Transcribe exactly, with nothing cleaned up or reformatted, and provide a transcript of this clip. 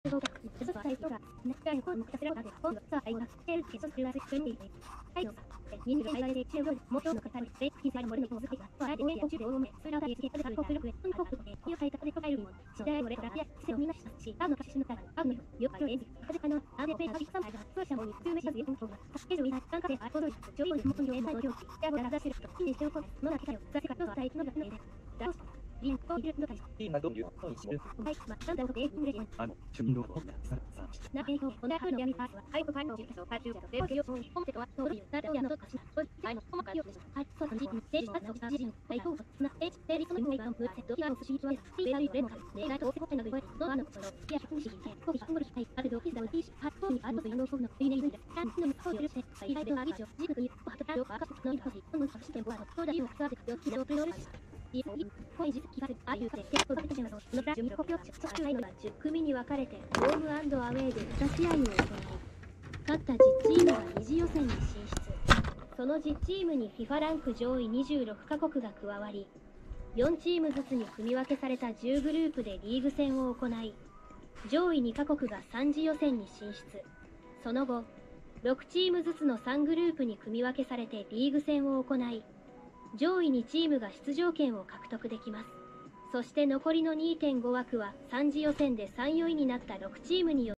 合格。そして最初が、中に今度させられて、今度さ、愛が、エルケソスラスクに、はいの、にじゅう間で中央、目標の方に、ベッキーさんもにこずってた、あえて上を中央め、それを大好きで国力へ、うんこくで、ニューハイタで答えるもん、次第俺らや、せをみなしし、あの歌詞の中に、あのよくある演じ、風かの、あでペーハビさんが、そうしたもに、有名者ずよんとが、助けるみな、参加で、あこどり、上位の元の演の領域、やぶら出せると、いいしておこう、のだけだよ、ザセカとは大気の学年で、だおし、リンコいるのかい。 今どういうのにするはい、まあ、なんだろう、え、イングレジェン。 あの、趣味の本だ。さ、さ、 な、えいと、こんな風の闇パースは、はい、こかいの住所、かじゅうと、で、よそうに、本テとは、そういう、なるやのとかしな、そういう、はいの、細かいようです。はい、そうか、じ、で、し、あの、じ、じん、はい、こう、な、え、で、リスム、ムイバン、ムーセット、キアのスシートワイス、ティーアイ、レモカル、ね、ライト、オセコテナグイワイ、ノアのこと、いや、し、し、し、コビ、ハングル、はい、あるど、キザウ、ティーシ、ハットに、あると、イノフの、イネイズンで、キャン、の、そう許して、はい、ライブ、アビジョ、ジグクに、ハトタロ、アカス、の、イコシ、の、む、シテン、ボアの、そうだよ、さて、よ、きで、オプロールし、いい、恋実気がる、ああいうで、結構、私の、の、ラジオ、ミコピョ、そして、の、じゅう組に分かれて、ホームアンドアウェーでに試合を行い、勝ったじゅうチームが二次予選に進出。そのじゅうチームに フィファ ランク上位にじゅうろくカ国が加わり、よんチームずつに組み分けされたじゅうグループでリーグ戦を行い、上位にカ国がさん次予選に進出。その後、ろくチームずつのさんグループに組み分けされてリーグ戦を行い、上位にチームが出場権を獲得できます。そして残りの にてんご 枠はさん次予選でさん、よんいになったろくチームによ